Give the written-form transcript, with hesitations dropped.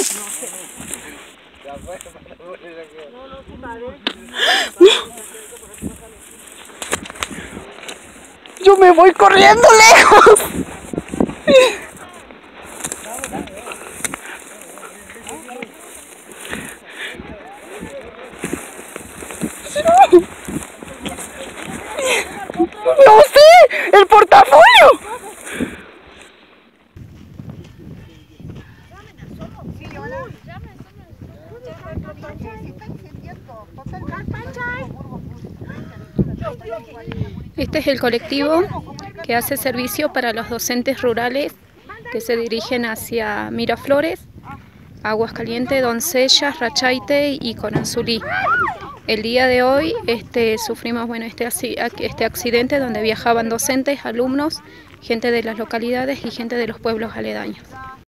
Yo me voy corriendo lejos. No sé, el portafolio. Este es el colectivo que hace servicio para los docentes rurales que se dirigen hacia Miraflores, Aguascalientes, Doncellas, Rachaite y Conanzulí. El día de hoy sufrimos este accidente donde viajaban docentes, alumnos, gente de las localidades y gente de los pueblos aledaños.